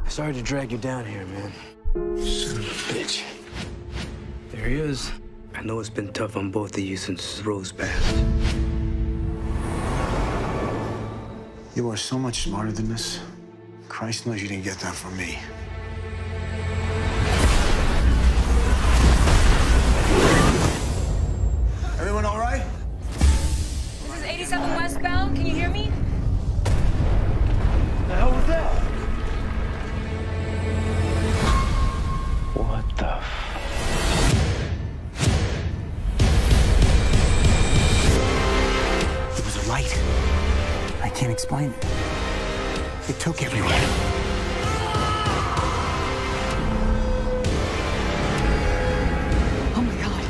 Sorry to drag you down here, man. Son of a bitch. There he is. I know it's been tough on both of you since Rose passed. You are so much smarter than this. Christ knows you didn't get that from me. Everyone all right? This is 87 westbound. Can you hear me? The hell was that? What the It was a light. I can't explain it. It took everywhere. Oh my God.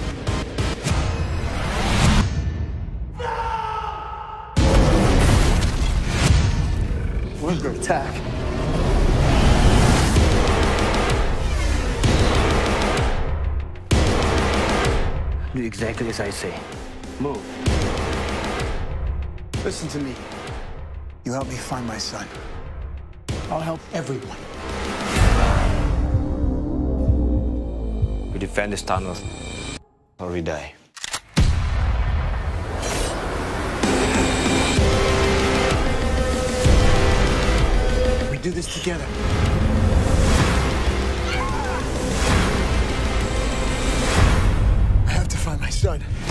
We're under attack. Do exactly as I say. Move. Listen to me. You help me find my son. I'll help everyone. We defend this tunnel, or we die. We do this together. I have to find my son.